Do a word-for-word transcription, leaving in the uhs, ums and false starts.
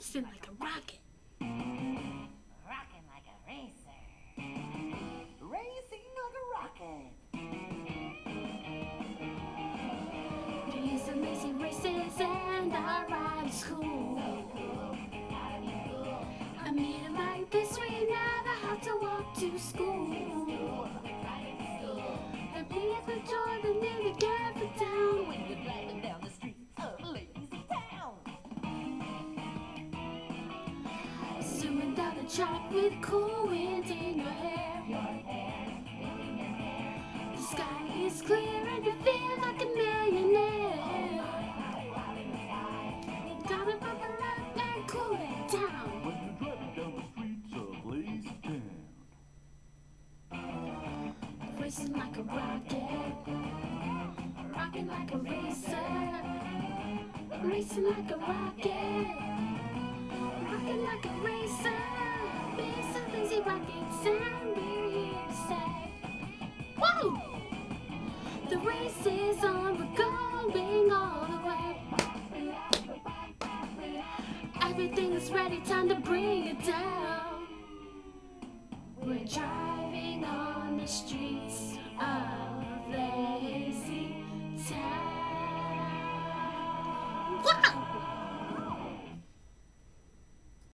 racing like a rocket. Rocking like a racer. Racing like a rocket. These amazing races and I ride to school. I mean it like this, we never have to walk to school. And be at the Jordan in the lazytown When you're driving down the streets of lazytown. Zooming down the track with cool wind in your hair. The sky is clear and you feel like a millionaire. Gotta put the life and cool it down. When you're driving down the streets of lazytown. Racing like a rocket, rocking like a racer. Racing like a rocket, rocking like a racer. Being so lazy, rocket sound, we're here to say, whoa! The race is on, we're going all the way. Everything is ready, time to bring it down. We're driving on the street.